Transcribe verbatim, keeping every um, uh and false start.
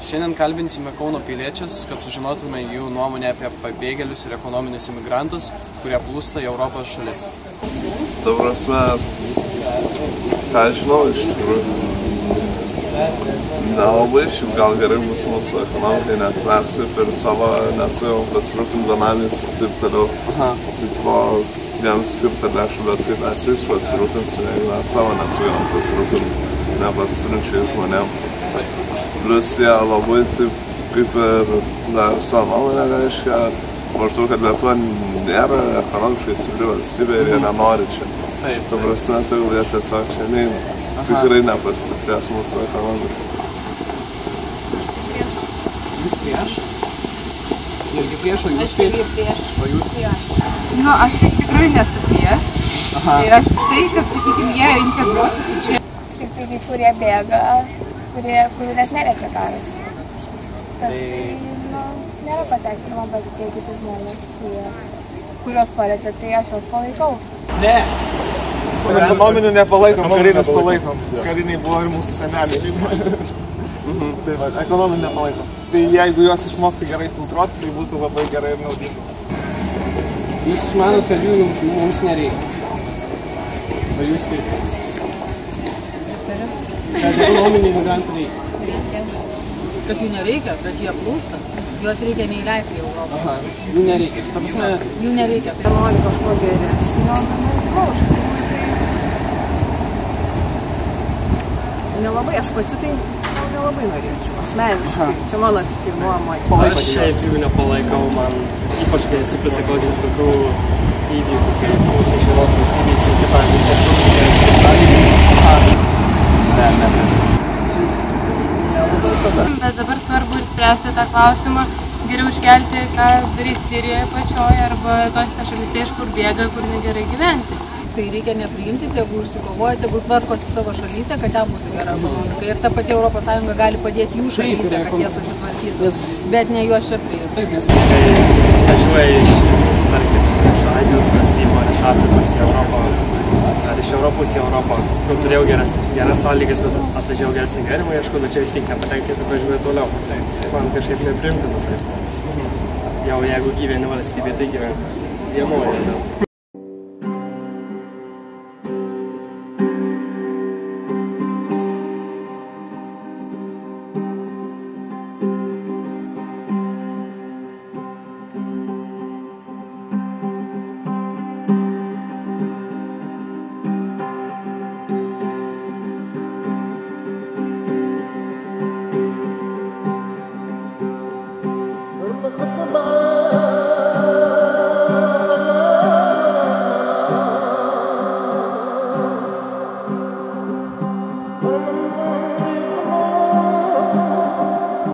Šiandien kalbinsime Kauno piliečius, kad sužinotume jų nuomonę apie pabėgėlius ir ekonominius imigrantus, kurie plūsta į Europos šalis. Ta prasme, ką žinau iš tikrųjų. Nelabai, šiaip gal gerai bus mūsų ekonomikai, nes mes kaip ir savo nesugebam pasirūpinti benamiais ir taip toliau. Tai tipo, jiems skirta lėšų, bet kaip mes vis pasirūpinsime, jeigu mes savo nesugebam pasirūpinti nepasiturinčiais žmonėm. Plius jie labai taip kaip ir dar savo nuomonę reiškia, maždaug, kad Lietuva nėra ekonomiškai stipri valstybė ir jie nenori čia. Ta prasme, tai jie tiesiog čia neina. Tikrai nepasistiprės mūsų ekonomika. Jūs prieš? Irgi prieš, o jūs Aš irgi prieš. O jūs? Nu, aš tai iš tikrųjų nesu prieš. Tai aš už tai, kad, sakykime, jie integruotųsi čia. Tik tai kai kurie bėga, kurie, kurių net neliečia karas. Tas tai, nu, nėra pateisinama, bet tie kiti žmonės, kurie, kuriuos paliečia, tai aš juos palaikau. Ne! Ekonominių nepalaikom, karinius palaikom. Kariniai buvo ir mūsų seneliai. Tai va, ekonominių nepalaikom. Tai jeigu juos išmokti gerai filtruoti, tai būtų labai gerai ir naudinga. Jūs manot, kad jų mums nereikia? O jūs kaip? Kad ekonominių imigrantų reikia? Reikia. Kad jų nereikia, bet jie plūsta. Juos reikia neįleisti į Europą. Aha, jų nereikia. Ta prasme, jų nereikia. Tai nori kažko geresnio, nežinau, aš tikrųjų tai nelabai, aš pati tai gal nelabai norėčiau, asmeniškai. Čia mano tik ir nuomonė. Aš šiaip jų nepalaikau, man ypač kai esu prisiklausęs tokių įvykių, kai plūsta iš vienos valstybės į kitą visą sąlygą. Ne, ne, ne. Bet dabar svarbu ir spręsti tą klausimą, geriau iškelti, ką daryti Sirijoje pačioje arba tose šalyse, iš kur bėga, kur negerai gyventi. Tai reikia nepriimti, tegu užsikovoja, tegu tvarkosi savo šalyse, kad ten būtų gera ekonomika. Ir ta pati Europos Sąjunga gali padėti jų šalyse, kad jie susitvarkytų, bet ne juos čia priimti. Kai važiuoja iš, tarkim, iš Azijos valstybių ar iš Afrikos į Europą, ar iš Europos į Europą, kur turėjau geras, geras sąlygas, bet atvažiavau geresnį gyvenimą, aišku, bet čia vis tiek nepatenkinti, kad važiuoju toliau. Tai man kažkaip nepriimtina. Jau jeigu gyveni valstybė, tai gyveni vienuoja. Oh,